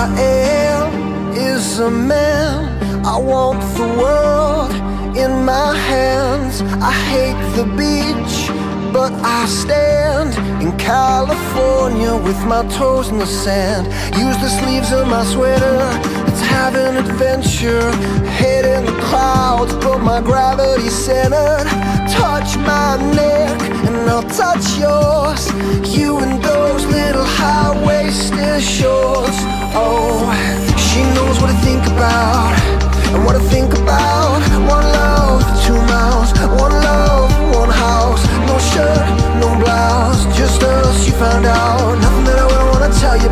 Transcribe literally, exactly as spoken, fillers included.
I am is a man. I want the world in my hands. I hate the beach, but I stand in California with my toes in the sand. Use the sleeves of my sweater, let's have an adventure. Head in the clouds, but my gravity's centered. Touch my neck and I'll touch yours. You and those little high-waisted shorts. Oh, she knows what I think about and what I think about. One love, two miles. One love, one house. No shirt, no blouse, just us, you found out. Nothing that I wouldn't wanna tell